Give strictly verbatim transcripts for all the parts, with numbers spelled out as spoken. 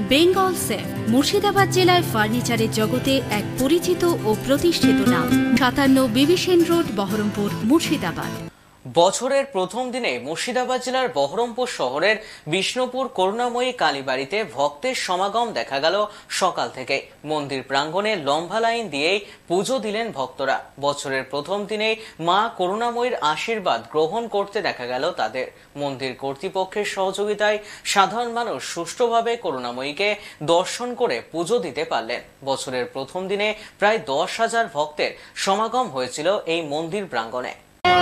Bengal safe Murshidabad জেলায় ফার্নিচারের জগতে এক পরিচিত ও প্রতিষ্ঠিত নাম। সাতান্ন বিবি সেন রোড, বহরমপুর, মুর্শিদাবাদ। বছরের প্রথম দিনে মুর্শিদাবাদ জেলার বহরমপুর শহরের বিষ্ণুপুর করুণাময়ী কালীবাড়িতে ভক্তের সমাগম দেখা গেল। সকাল থেকে মন্দির প্রাঙ্গণে লম্বা লাইন দিয়েই পুজো দিলেন ভক্তরা। বছরের প্রথম দিনেই মা করুণাময়ীর আশীর্বাদ গ্রহণ করতে দেখা গেল তাদের। মন্দির কর্তৃপক্ষের সহযোগিতায় সাধারণ মানুষ সুষ্ঠুভাবে করুণাময়ীকে দর্শন করে পুজো দিতে পারলেন। বছরের প্রথম দিনে প্রায় দশ হাজার ভক্তের সমাগম হয়েছিল এই মন্দির প্রাঙ্গণে।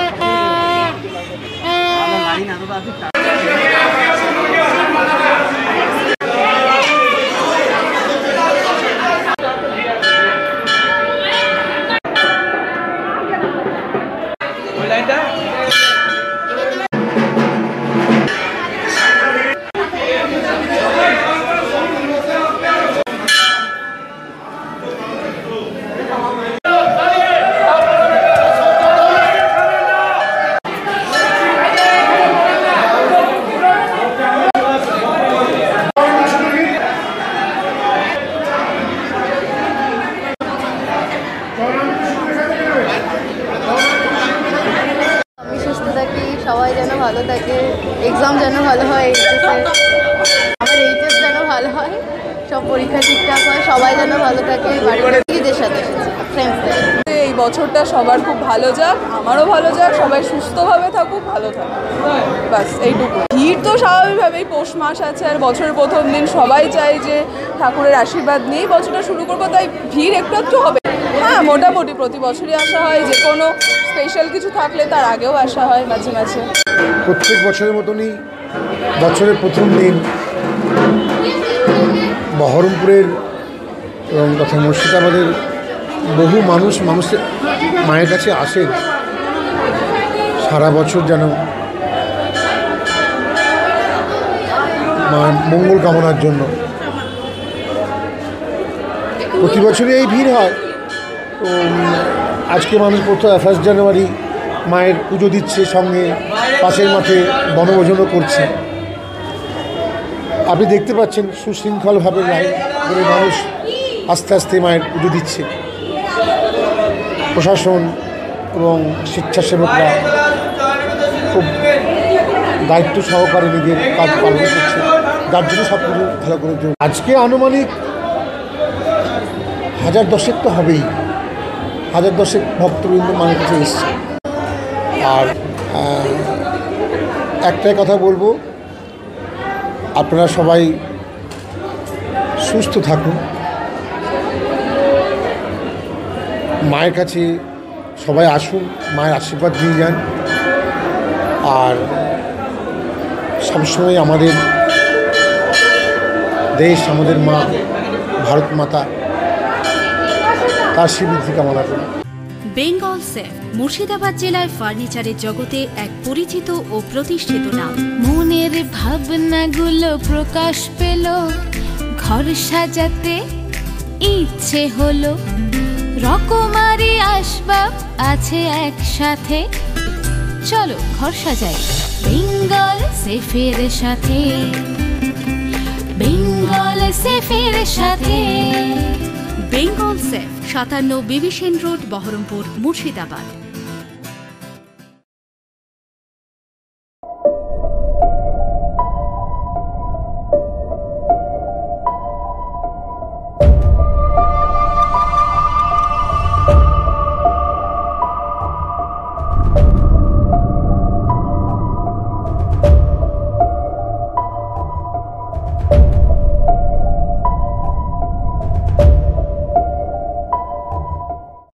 সবাই যেন ভালো থাকে, এক্সাম যেন ভালো হয়, আমার এইচএস যেন ভালো হয়, সব পরীক্ষা ঠিকঠাক হয়, সবাই যেন ভালো থাকে। বাড়ির সাথে ফ্রেন্ডসদের এই বছরটা সবার খুব ভালো যাক, আমারও ভালো যাক, সবাই সুস্থভাবে থাকুক, ভালো থাকুক, বাস এইটুকু। ভিড় তো স্বাভাবিকভাবেই, পৌষ মাস আছে আর বছরের প্রথম দিন, সবাই চায় যে ঠাকুরের আশীর্বাদ নিয়েই বছরটা শুরু করবো, তাই ভিড় একটু একটু হবে। হ্যাঁ, মোটামুটি প্রতি বছরই আসা হয়, যে কোনো স্পেশাল কিছু থাকলে তার আগেও আসা হয় মাঝে মাঝে। প্রত্যেক বছরের মতনই বছরের প্রথম দিন বহরমপুরের এবং তথা মুর্শিদাবাদের বহু মানুষ মানুষের মায়ের কাছে আসেন সারা বছর যেন মায়ের মঙ্গল কামনার জন্য। প্রতি বছরই এই ভিড় হয়। তো আজকে মানুষ প্রথম ফার্স্ট জানুয়ারি মায়ের পুজো দিচ্ছে, সঙ্গে পাশের মাঠে বনভোজনও করছে। আপনি দেখতে পাচ্ছেন সুশৃঙ্খলভাবে লাইন করে মানুষ আস্তে আস্তে মায়ের পুজো দিচ্ছে। প্রশাসন এবং স্বেচ্ছাসেবকরা খুব দায়িত্ব সহকারে নিজের কাজ পালন করছে, যার জন্য সব কিছু ভালো করে জন্য। আজকে আনুমানিক হাজার দশেক তো হবেই, হাজার দশেক ভক্তবৃন্দ মায়ের কাছে এসছে। আর একটাই কথা বলবো, আপনারা সবাই সুস্থ থাকুন, মায়ের কাছে সবাই আসুন, মায়ের আশীর্বাদ নিয়ে যান। আর সবসময় আমাদের দেশ, আমাদের মা ভারত মাতা, তার শ্রীবৃদ্ধি কামনা করি। বেঙ্গল সেফ মুর্শিদাবাদ জেলায় ফার্নিচারের জগতে এক পরিচিত ও প্রতিষ্ঠিত নাম। মনের ভাবনাগুলো প্রকাশ পেল, ঘর সাজাতে ইচ্ছে হলো, রকমারি আসবাব আছে একসাথে, চলো ঘর সাজাই বেঙ্গল সেফের সাথে, বেঙ্গল সেফের সাথে। বেঙ্গল সেফ, সাতান্ন বিবি সেন রোড, বহরমপুর, মুর্শিদাবাদ।